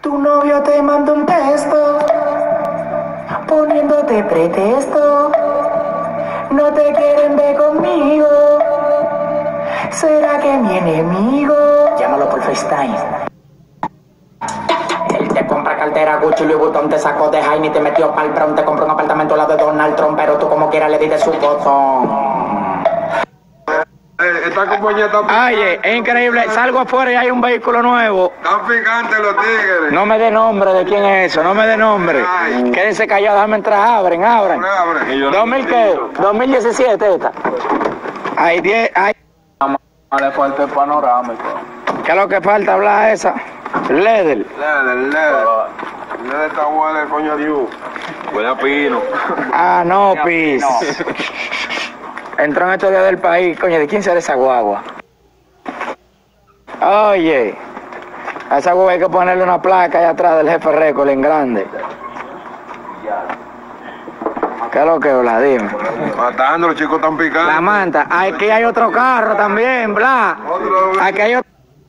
Tu novio te manda un texto poniéndote pretexto. No te quieren ver conmigo. ¿Será que mi enemigo? Llámalo por FaceTime. Él te compra cartera Gucci, Louis Vuitton, te sacó de Jaime y te metió pa'l Brown. Te compró un apartamento al lado de Donald Trump, pero tú como quiera le diste su botón. Esta compañía está picante. Oye, es increíble. Salgo afuera y hay un vehículo nuevo. Están picantes los tigres. No me dé nombre de quién es eso, no me dé nombre. Ay. Quédense callados, déjame entrar, abren. Abre. ¿2000 qué? 2017 esta. Hay 10, hay... Le falta el panorámico. ¿Qué es lo que falta hablar esa? Leder. Leder está bueno el coño de U. Huele a pino. Ah, no, pis. Entró en estos días del país, coño, ¿de quién será esa guagua? Oye, a esa guagua hay que ponerle una placa allá atrás del jefe récord en grande. ¿Qué es lo que habla? Dime. Matando, los chicos están picantes. La manta. Aquí hay otro carro también, bla. Aquí hay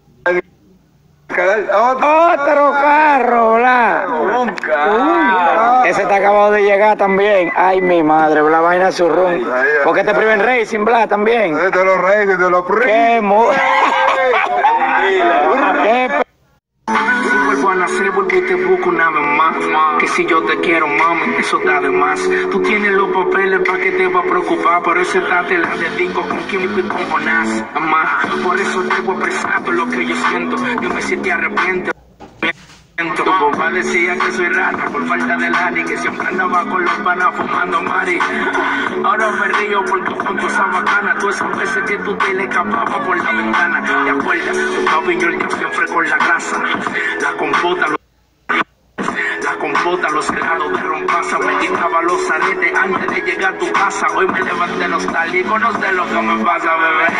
otro carro, bla. Ese está acabado de llegar también. Ay, mi madre, bla, vaina su rum. Porque este primer racing, bla, también. De los reyes, de los Qué Qué Si vuelvo a nacer, vuelvo y te busco una vez más. Que si yo te quiero, mami, eso está de más. Tú tienes los papeles para que te va a preocupar. Por eso te la dedico con quien me componás. Mamá, por eso te voy a expresar todo lo que yo siento. Dime si te arrepientes. Tu papá decía que soy rata por falta de lari, que siempre andaba con los panas fumando mari. Ahora me río porque con tu esa bacana, tú esas veces que tú te le escapabas por la ventana. ¿Te acuerdas? Tu papi yo siempre con la grasa, la compota, los helados de rompasa, me quitaba los aretes antes de llegar a tu casa. Hoy me levanté nostálgico, no sé lo que me pasa, bebé.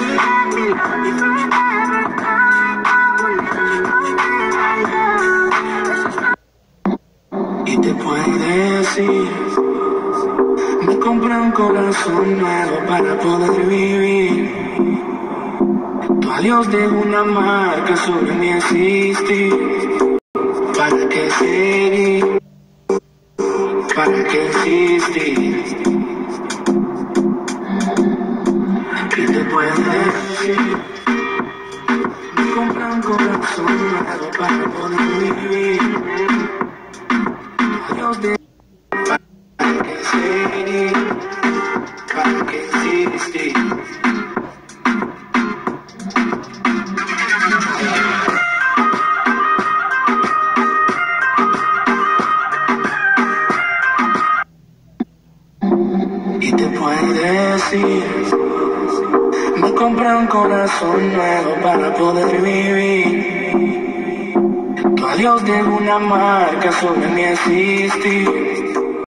Y te puedo decir, me compré un corazón nuevo para poder vivir. Tu adiós de una marca sobre mi existir. ¿Para qué seguir? ¿Para qué existir? Y te puedo decir, me compré un corazón nuevo para poder vivir. ¿Para qué seguir? ¿Para qué existir? Y te puedo decir, me compré un corazón nuevo para poder vivir. Tu adiós de una marca sobre mi existir.